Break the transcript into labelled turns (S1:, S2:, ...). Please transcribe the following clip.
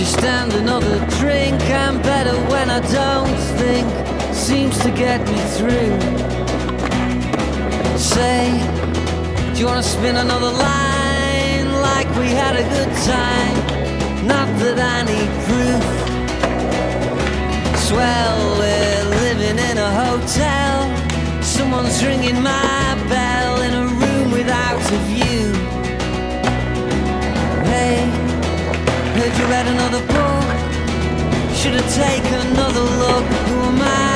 S1: just stand another drink. I'm better when I don't think. Seems to get me through. Say, do you wanna spin another line like we had a good time? Not that I need proof. Swell, we're living in a hotel. Someone's ringing my bell in a room without a view. Hey, heard you read another book. Should I take another look? Who am I?